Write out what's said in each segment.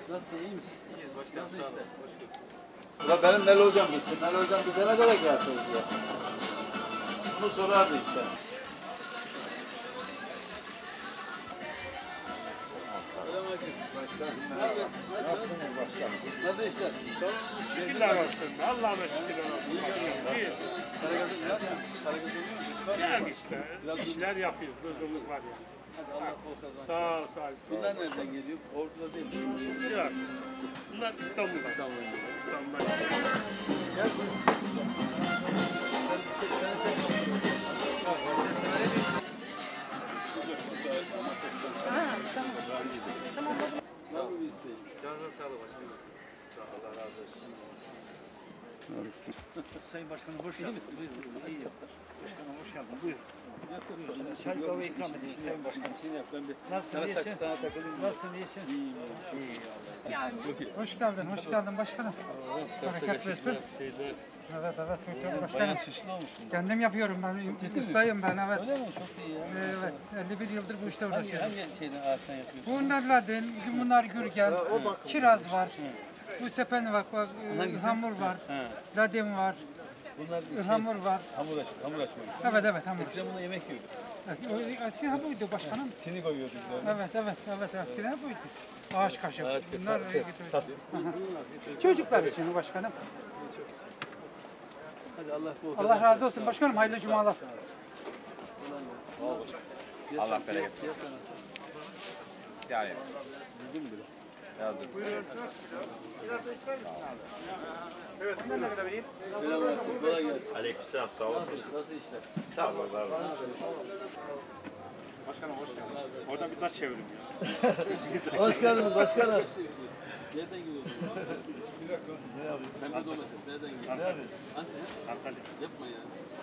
Nasılsın, iyi misin? İyiyiz başkanım, sağ olun. Hoş geldin. Ulan benim Melo hocam gitti. Melo hocam gidene kadar gelsiniz diye. Bunu sorardı işte. Selamünaleyküm. Nasılsınız başkanım? Nasıl işler? Şükürler olsun. Allah'ıma şükürler olsun. İyiyiz. Karagöz oynuyor musun? Yani işte işler yapıyoruz. Durgunluk var ya. Hadi Allah bol kazanç. Sağ ol, sağ ol. Bunlar nereden geliyor? Ordu'da değil mi? Yok. Bunlar İstanbul'dan. İstanbul'dan geliyor. Gel buyurun. Canınıza sağlık başkanım. Allah razı olsun. Sayın Başkanım hoş geldiniz. İyi yaptır. Başkanım hoş geldin. Buyur. Çay kahve ikram edeyim Sayın Başkanım. Nasılsın, iyisin? Nasılsın, iyisin? İyi. Hoş geldin başkanım. Hareket versin. Evet, çok başkanım. Kendim yapıyorum ben, ustayım ben, evet. Öyle mi? Çok iyi ya. Evet, 51 yıldır bu işte uğraşıyorum. Hangi şeyden ağaçtan yapıyorsun? Bunlar ladin, bunlar gürgen, kiraz var. Bu sepen var, bak, ıhlamur var, ladin var, Bunlar ıhlamur var. hamur açmak. Evet, hamur. Eskiden buna yemek yiyorduk. Eskiden buydu başkanım. Sini koyuyorduk böyle. Evet, eskiden buydu. Ağaç kaşık. Ağaç Bunlar kaşık. çocuklar için başkanım. Hadi Allah bol Allah razı olsun başkanım, hayırlı cumalar. Allah bereket. Yani. Bizim bile. Yazdım. Selamünaleyküm. Kolay gelsin. Aleykümselam. Sağ olun. Nasıl işler? Sağ olun. Sağ olun. Başkanım hoş geldin. Orada bir taş çevirin ya. Hoş geldiniz başkanım. Nereden geliyorsunuz? Pembe domates. Nereden geliyor? Antalya. Yapma ya.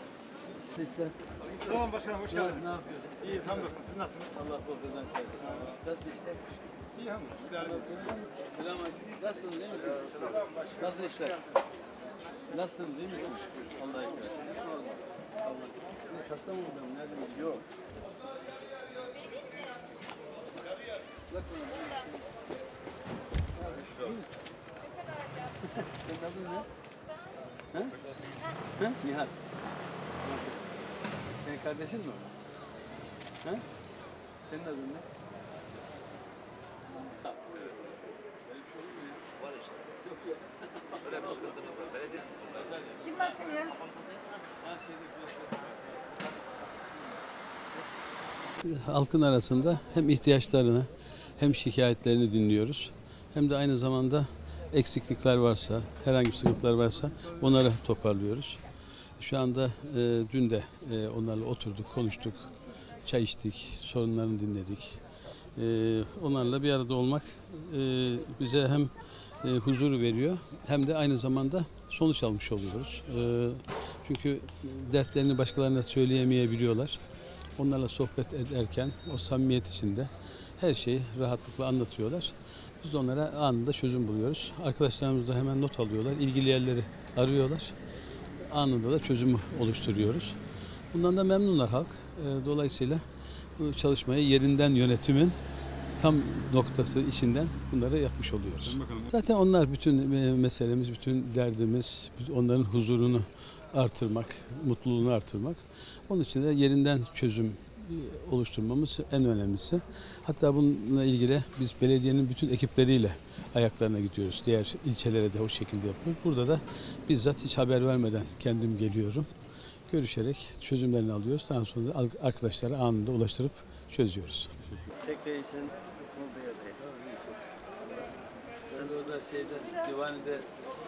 Sağ olun başkanım, hoş Ne geldiniz. yapıyorsun? İyiyiz, hamdolsun. Siz nasılsınız? Allah bol kazanç versin. Nasıl işler? İyi hamdolsun. İdare ediyoruz. Selamünaleyküm. Nasılsınız, iyi misiniz? Nasıl işler? Nasılsınız, iyi misiniz? Allah'a emanet. Allah. Kastamonu'dan mı? Nereden geliyor? Yok. Senin adın ne? Ha? Ha? Nihat. Senin kardeşin mi o? Ha? Senin adın ne? Var işte. Yok yok. Öyle bir sıkıntımız var. Belediye. Kim bakın ya? Halkın arasında hem ihtiyaçlarını hem şikayetlerini dinliyoruz. Hem de aynı zamanda eksiklikler varsa, herhangi bir sıkıntılar varsa onları toparlıyoruz. Şu anda dün de onlarla oturduk, konuştuk, çay içtik, sorunlarını dinledik. Onlarla bir arada olmak bize hem huzur veriyor hem de aynı zamanda sonuç almış oluyoruz. Çünkü dertlerini başkalarına söyleyemeyebiliyorlar. Onlarla sohbet ederken o samimiyet içinde her şeyi rahatlıkla anlatıyorlar. Biz de onlara anında çözüm buluyoruz. Arkadaşlarımız da hemen not alıyorlar. İlgili yerleri arıyorlar. Anında da çözümü oluşturuyoruz. Bundan da memnunlar halk. Dolayısıyla bu çalışmayı yerinden yönetimin tam noktası içinden bunları yapmış oluyoruz. Zaten onlar bütün meselemiz, bütün derdimiz, onların huzurunu artırmak, mutluluğunu artırmak. Onun için de yerinden çözüm oluşturmamız en önemlisi. Hatta bununla ilgili biz belediyenin bütün ekipleriyle ayaklarına gidiyoruz. Diğer ilçelere de o şekilde yapıyoruz. Burada da bizzat hiç haber vermeden kendim geliyorum. Görüşerek çözümlerini alıyoruz. Daha sonra da arkadaşlara anında ulaştırıp çözüyoruz. Tek reisin olduğu yerde. Ben de orada Divani'de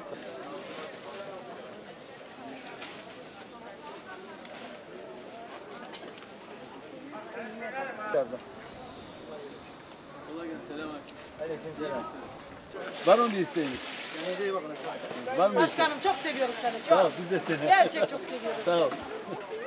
kolay gelsin. Selamünaleyküm. Aleykümselam. Var mı bir isteğiniz? Kendinize iyi bakın. Var mı? Başkanım çok seviyoruz seni. Sağ ol, Çok. biz de seni. Gerçek çok seviyoruz. Sağ ol.